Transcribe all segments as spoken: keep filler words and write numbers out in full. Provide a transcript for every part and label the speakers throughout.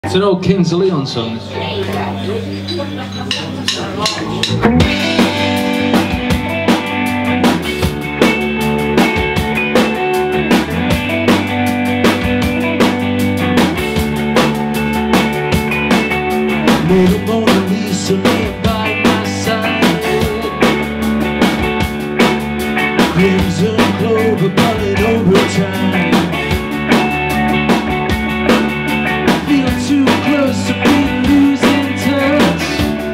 Speaker 1: It's an old Kings of Leon song.
Speaker 2: Little Mona Lisa laying by my side, crimson clover bullet over time. Feel too close to be losing touch,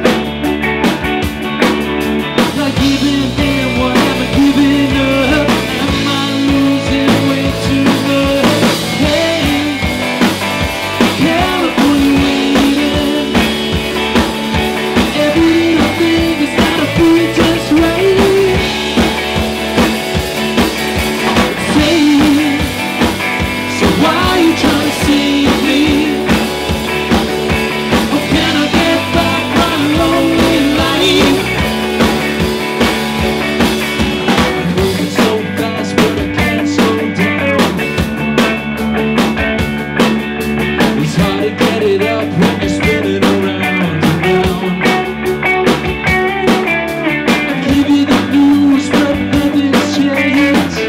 Speaker 2: not giving in what I'm giving up. Am I losing way too much? Hey, California waiting. Every little thing has gotta be just right. Say, so why are you trying to save me? How can I get back my lonely life? I'm moving so fast, but I can't slow down. It's hard to get it up when you're spinning around and round. I give you the news, but nothing's changed.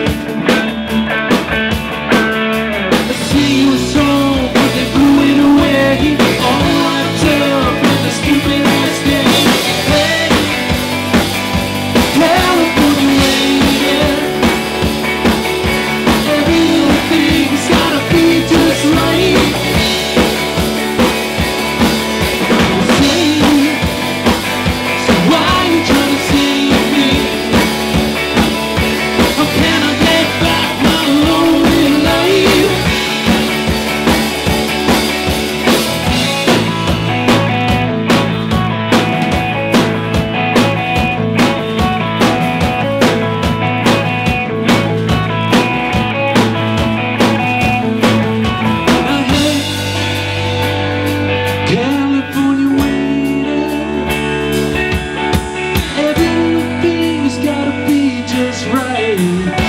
Speaker 2: I sing you a song, but they blew it away. All wrapped up in the stupid ass game. Hey, California waiting. Every little thing's gotta be just right. Say, so why you trying to save me? How can I get back my lonely life? I hate California waiting. Everything's gotta be just right.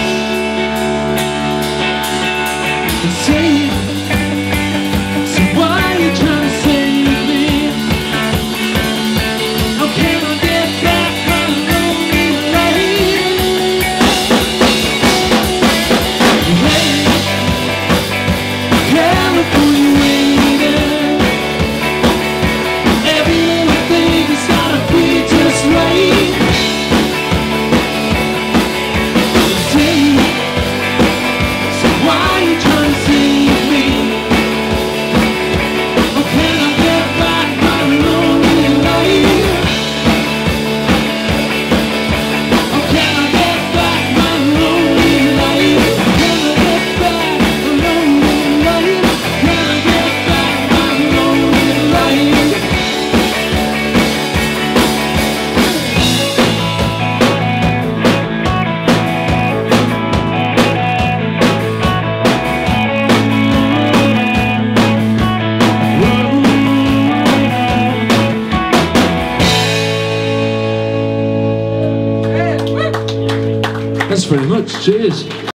Speaker 2: And say, so why you trying to save me? How can I get back my lonely life? Hey, California waiting. Every little thing's gotta be just right. Say, so why you trying to save me? How can I get back my lonely life? How can I get back my lonely life? Can I get back my lonely life? Can I get back my lonely life?
Speaker 1: That's pretty much. Cheers.